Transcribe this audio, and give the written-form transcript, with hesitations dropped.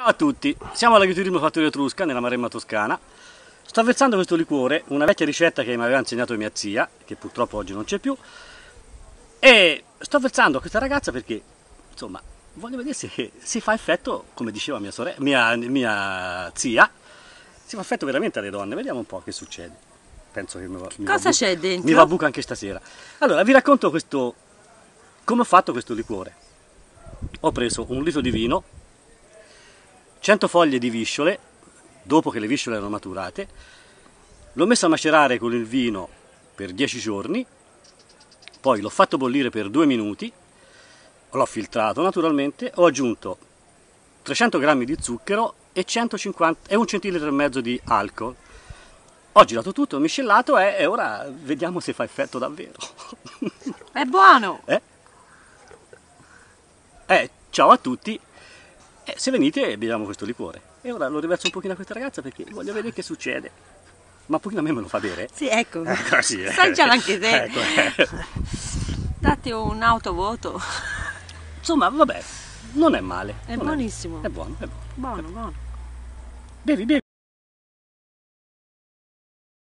Ciao a tutti, siamo all'Agriturismo Fattoria Etrusca nella Maremma Toscana. Sto versando questo liquore, una vecchia ricetta che mi aveva insegnato mia zia, che purtroppo oggi non c'è più, e sto versando a questa ragazza perché, insomma, voglio vedere se si fa effetto, come diceva mia zia, si fa effetto veramente alle donne. Vediamo un po' che succede. Penso che Cosa c'è dentro? Mi va buca anche stasera. Allora, vi racconto come ho fatto questo liquore. Ho preso un litro di vino, 100 foglie di visciole, dopo che le visciole erano maturate, l'ho messo a macerare con il vino per 10 giorni, poi l'ho fatto bollire per 2 minuti, l'ho filtrato naturalmente, ho aggiunto 300 grammi di zucchero e 150 e 1,5 centilitri di alcol. Ho girato tutto, miscelato e ora vediamo se fa effetto davvero. È buono! Ciao a tutti! Se venite beviamo questo liquore. E ora lo riverso un pochino a questa ragazza perché voglio vedere che succede. Ma un pochino a me lo fa bere? Sì, ecco. Sì, Assaggialo anche te. Ecco. Datti un autovoto. Insomma, vabbè, non è male. È buonissimo. È buono, è buono. Buono. Bevi, bevi.